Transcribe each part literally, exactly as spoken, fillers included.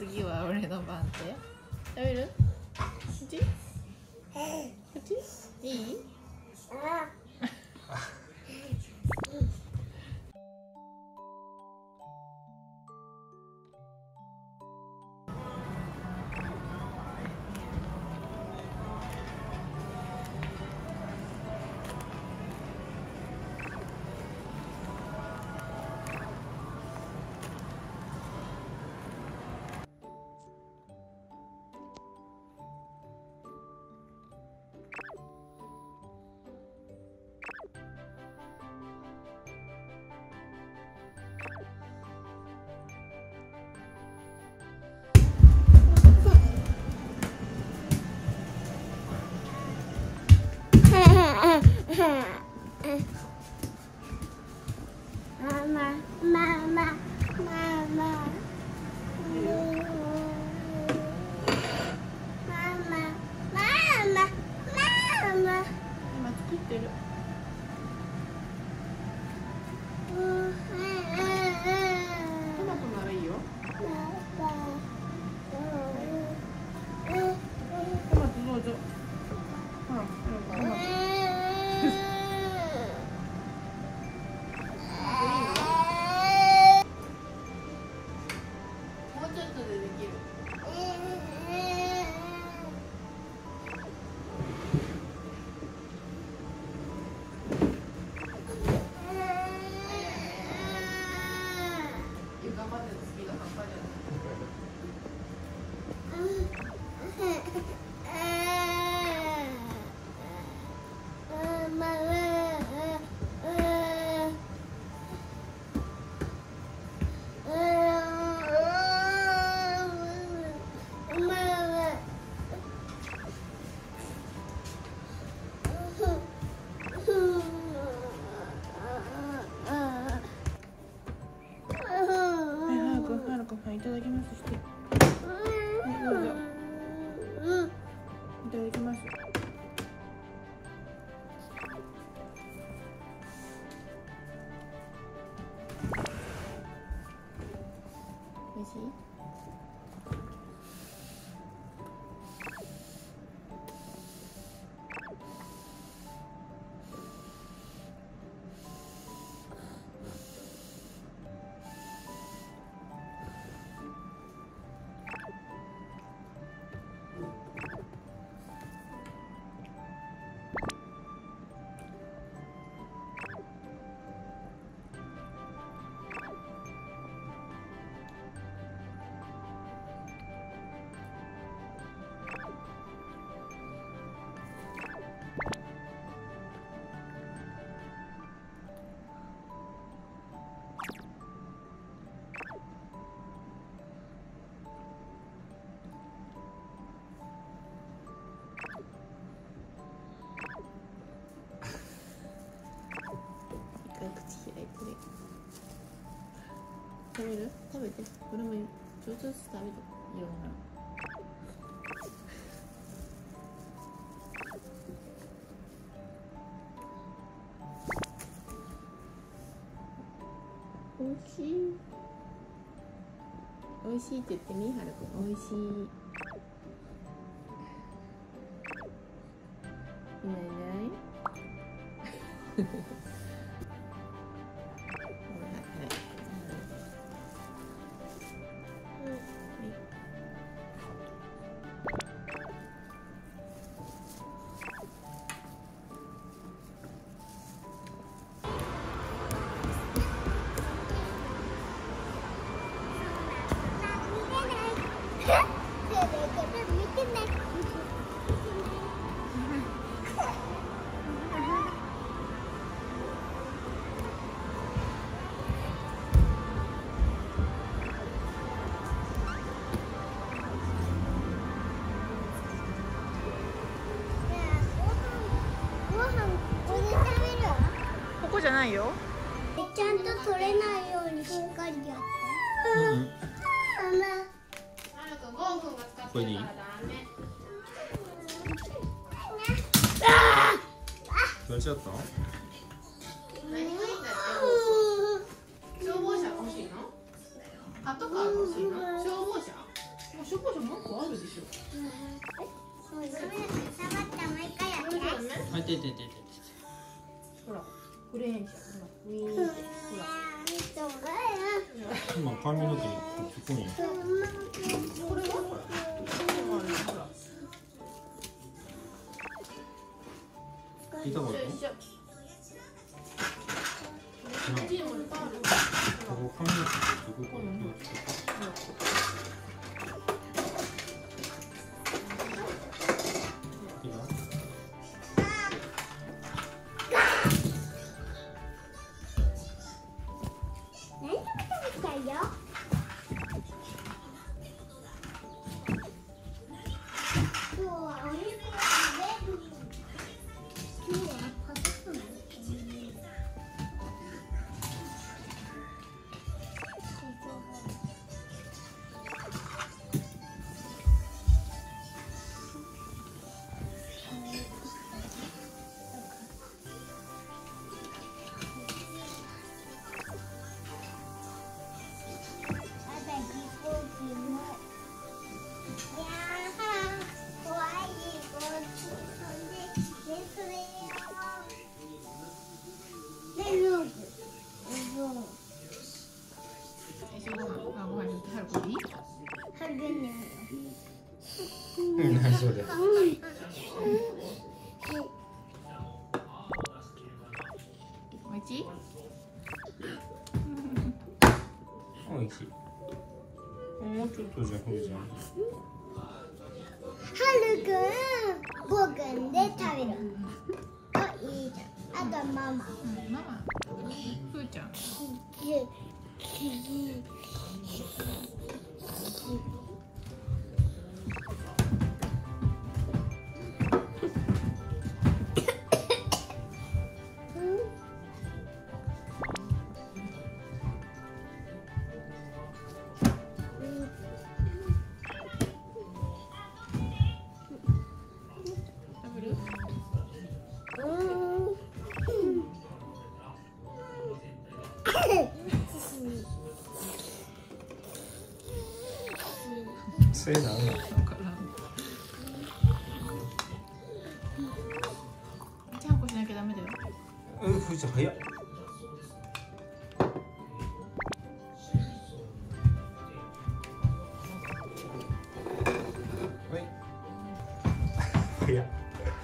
次は俺の番手。食べる？こっち？こっち？いい？いただきますして。はい、どうぞ。いただきます。おいしい？口開いてる。食べる？食べて。これもちょっとずつ食べて。いろんな。おいしい。おいしいって言ってみ、はるくん。おいしい。いないいない。ここじゃないよ。 ちゃんと取れないようにしっかりやって。うん。 これでいい？取れちゃった？ 消防車欲しいの？パトカー欲しいの？消防車？ しょぼしょもっとあるでしょ。 もうダメだから触ったもう一回やってあ、いていていていて。 ほら、クレーン車、ほら、ウィーンって、ほら。 今髪の毛にここに。 これはほら、ほら。 聞いたことある？ よいしょ。こっちにもいっぱいある。 ここ髪の毛ってどこに？うん、はい、そうです。 おいしい？ おいしい。もうちょっとじゃ、ほいじゃん。 はるくん、ごくんで食べる。あ、いいじゃん。あとはママ。 うん、ママ。ふーちゃん。 それなんなん？ ちゃんこしなきゃダメだよ。 うん、ふーちゃん早っ。はい。早っ。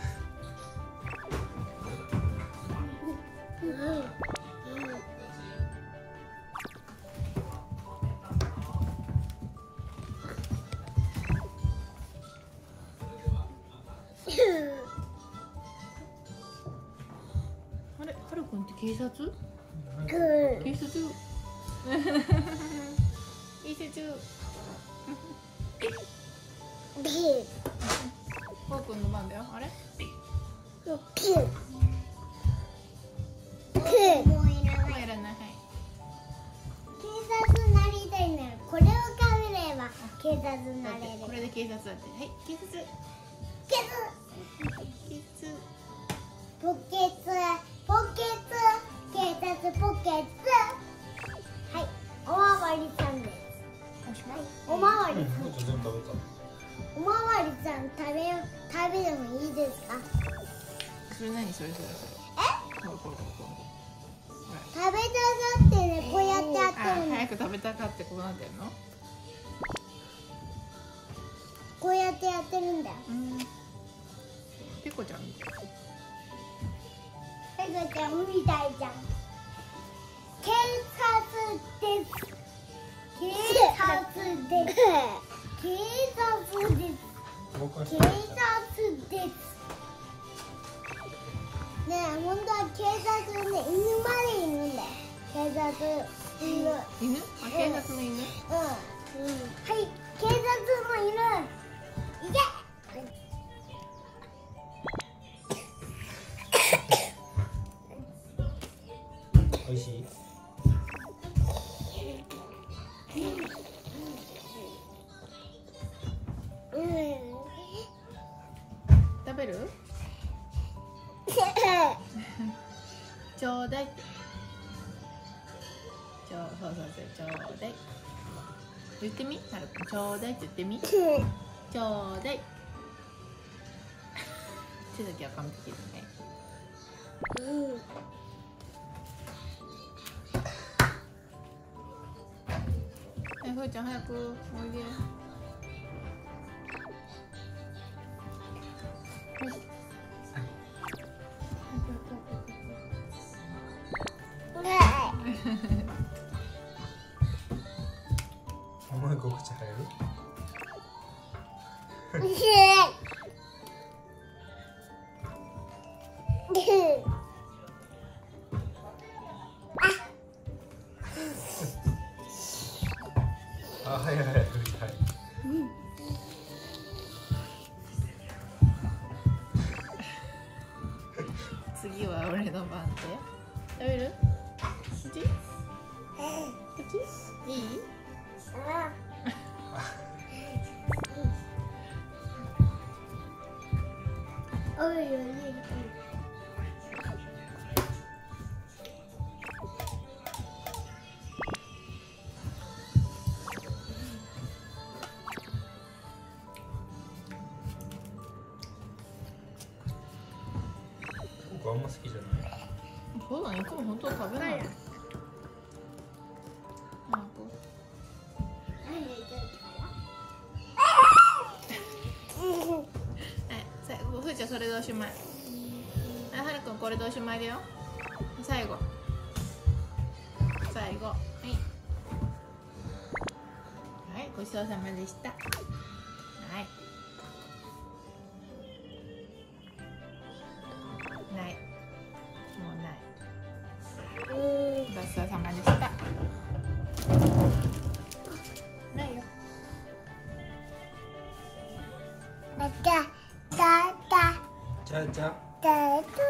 あれ、はるくんって警察？警察？警察。こうくんの番だよ。あれ？ もういらない。 もういらない。はい。 警察になりたいならこれを食べれば警察になれる。 これで警察だって。はい、警察。 警察。 警察。 ポケツ、ポケツ、警察ポケツ。はい、おまわりさんです。 おしまい。 おまわりさん。 ふーちゃん全部食べた。 おまわりさん食べよ食べてもいいですか？ それ何それそれそれ。 え？ ほらほらほらほら。 食べたがってね、こうやってやってあ、 るの。 早く食べたかってこうなってるの？ こうやってやってるんだよ。 うん。ペコちゃんみたい。 ペコちゃんみたいじゃん。警察です。警察です。警察です。警察です。ねえ、本当は警察ね、犬までいるんだよ。警察犬。うん。 犬？あ、警察の犬？ うん。はい、警察の犬。いけ。 おいしい？ うん。 食べる？ちょうだい。ちょう、そうそうそう、ちょうだい。 言ってみ、はるくん、ちょうだいって言ってみ。ちょうだい。手だけは完璧ですね。はい、ふーちゃん早くおいで。 お前ご口入る？あ、はいはいはい。 次は俺の番で。食べる？口？口？いい？ おいおいおい。 僕あんま好きじゃない。 そうだね、いつも本当は食べない。ふーちゃん、それでおしまい。あ、はるくん、これでおしまいだよ。最後。最後。はい。はい、ごちそうさまでした。はい。ない。もうない。ごちそうさまでした。ないよ。 だだだだじゃあじゃあ。 だだ。